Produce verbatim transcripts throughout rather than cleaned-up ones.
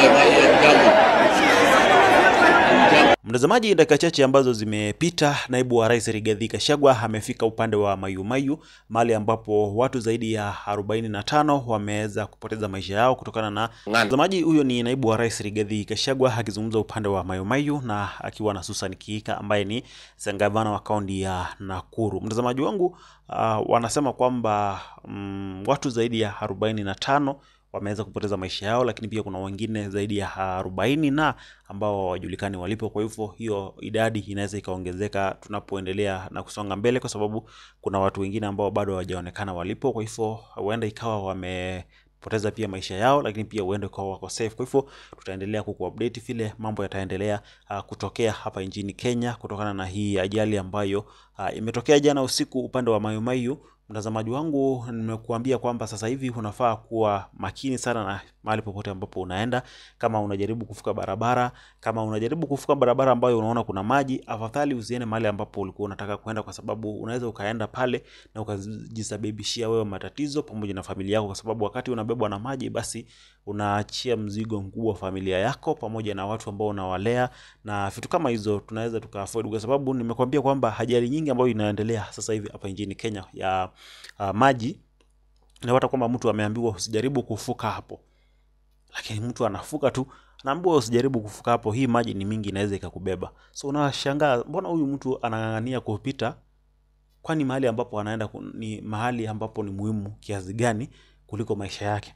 Mtazamaji, dakika chache ambazo zimepita, naibu wa rais Rigathi Gachagua amefika upande wa mahiu mahiu, mahali ambapo watu zaidi ya arobaini na tano wameweza kupoteza maisha yao kutokana na mtazamaji. Huyo ni naibu wa rais Rigathi Gachagua akizungumza upande wa mahiu mahiu na akiwa na Susan Kihika ambaye ni gavana wa kaunti ya Nakuru. Mtazamaji wangu, uh, wanasema kwamba um, watu zaidi ya arobaini na tano wameweza kupoteza maisha yao, lakini pia kuna wengine zaidi ya arobaini na ambao hawajulikani walipo. Kwa hivyo hiyo idadi inaweza ikaongezeka tunapoendelea na kusonga mbele, kwa sababu kuna watu wengine ambao bado hawajaonekana walipo. Kwa hivyo huenda ikawa wamepoteza pia maisha yao, lakini pia huenda ikawa wako safe. Kwa hivyo tutaendelea kukuupdate vile mambo yataendelea uh, kutokea hapa nchini Kenya kutokana na hii ajali ambayo uh, imetokea jana usiku upande wa mahiu mahiu. Mtazamaji wangu, nimekuambia kwamba sasa hivi unafaa kuwa makini sana na mahali popote ambapo unaenda. Kama unajaribu kuvuka barabara, kama unajaribu kuvuka barabara ambayo unaona kuna maji, afadhali usiende mahali ambapo ulikuwa unataka kwenda, kwa sababu unaweza ukaenda pale na ukajisababishia wewe matatizo pamoja na familia yako, kwa sababu wakati unabebwa na maji basi unaachia mzigo mkubwa familia yako pamoja na watu ambao unawalea, na vitu kama hizo tunaweza tukaavoid, kwa sababu nimekuambia kwamba ajali nyingi ambayo inaendelea sasa hivi hapa nchini Kenya ya Uh, maji, unapata kwamba mtu ameambiwa usijaribu kufuka hapo, lakini mtu anafuka tu, anaambiwa usijaribu kufuka hapo, hii maji ni mingi inaweza ikakubeba. So unashangaa mbona huyu mtu anang'ang'ania kupita, kwani mahali ambapo anaenda ni mahali ambapo ni muhimu kiasi gani kuliko maisha yake.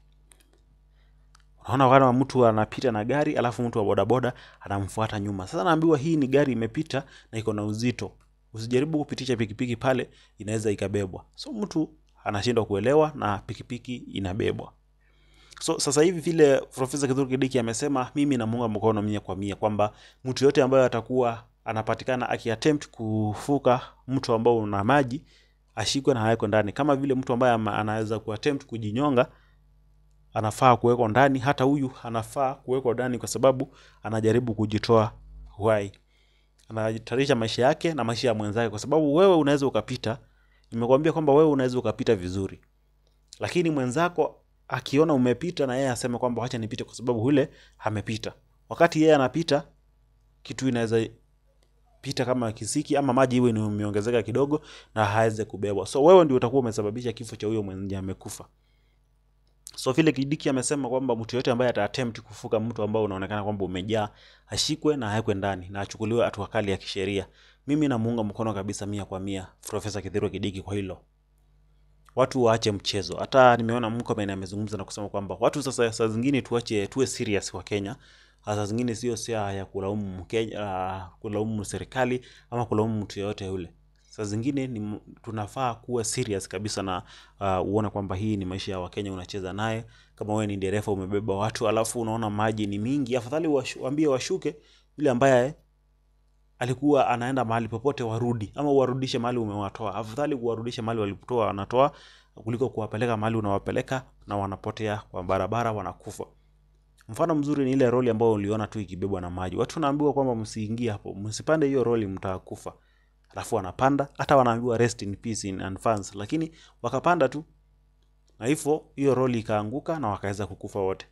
Unaona kama mtu anapita na gari alafu mtu wa bodaboda anamfuata nyuma. Sasa anaambiwa hii ni gari imepita na iko na uzito, usijaribu kupitisha pikipiki pale, inaweza ikabebwa. So mtu anashindwa kuelewa na pikipiki inabebwa. So sasa hivi vile Profesa Kithure Kindiki amesema, mimi namuunga mkono mia kwa mia kwamba mtu yote ambaye atakuwa anapatikana akiattempt kufuka mtu ambao una maji ashikwe na haeko ndani. Kama vile mtu ambaye anaweza kuattempt kujinyonga anafaa kuwekwa ndani, hata huyu anafaa kuwekwa ndani kwa sababu anajaribu kujitoa uhai, anahatarisha maisha yake na maisha ya mwenzake. Kwa sababu wewe unaweza ukapita, nimekuambia kwamba wewe unaweza ukapita vizuri, lakini mwenzako akiona umepita na yeye aseme kwamba acha nipite kwa sababu yule amepita. Wakati yeye anapita, kitu inaweza pita kama kisiki ama maji iwe imeongezeka kidogo na haweze kubebwa. So wewe ndio utakuwa umesababisha kifo cha huyo mwenye amekufa. So vile Kindiki amesema kwamba mtu yote ambaye ataattempt kufuka mtu ambao unaonekana kwamba umejaa ashikwe na haekwe ndani na achukuliwe hatua kali ya kisheria. Mimi namuunga mkono kabisa mia kwa mia Profesa Kithure Kindiki kwa hilo. Watu waache mchezo. Hata nimeona Mkomen amezungumza na kusema kwamba watu sasa saa zingine tuache tuwe serious kwa Kenya. Saa zingine sio sia ya kulaumu Kenya, uh, kulaumu serikali ama kulaumu mtu yote yule. Saa zingine ni tunafaa kuwa serious kabisa na uh, uone kwamba hii ni maisha ya Wakenya unacheza naye. Kama wewe ni dereva umebeba watu alafu unaona maji ni mingi, afadhali waambie washuke, yule ambaye alikuwa anaenda mahali popote warudi, ama warudishe mahali umewatoa. Afadhali kuwarudisha mahali walipotoa wanatoa kuliko kuwapeleka mahali unawapeleka na wanapotea kwa barabara wanakufa. Mfano mzuri ni ile roli ambayo uliona tu ikibebwa na maji. Watu naambiwa kwamba msiingie hapo, msipande hiyo roli mtakufa. Alafu wanapanda, hata wanaambiwa rest in peace in advance, lakini wakapanda tu na hivyo hiyo roli ikaanguka na wakaweza kukufa wote,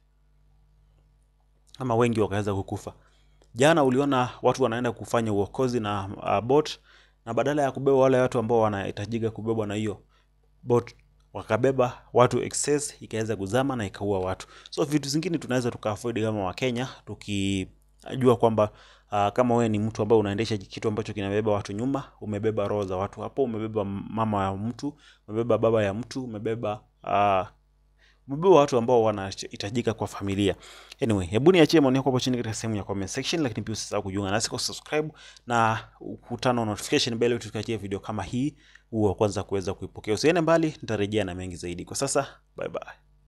ama wengi wakaweza kukufa. Jana uliona watu wanaenda kufanya uokozi na uh, boat, na badala ya kubeba wale watu ambao wanahitajika kubebwa na hiyo boat, wakabeba watu excess, ikaweza kuzama na ikaua watu. So vitu zingine tunaweza tukaavoid kama wa Kenya, tukijua kwamba uh, kama wewe ni mtu ambaye unaendesha kitu ambacho kinabeba watu nyuma, umebeba roho za watu hapo, umebeba mama ya mtu, umebeba baba ya mtu, umebeba uh, umebeba watu ambao wanahitajika kwa familia. Anyway, hebu niachie maoni yako hapo chini katika sehemu ya comment section, lakini pia usisahau kujiunga nasi kwa subscribe na kutana notification bell tukiachia video kama hii uwe kwanza kuweza kuipokea. Usiende mbali, nitarejea na mengi zaidi. Kwa sasa, bye bye.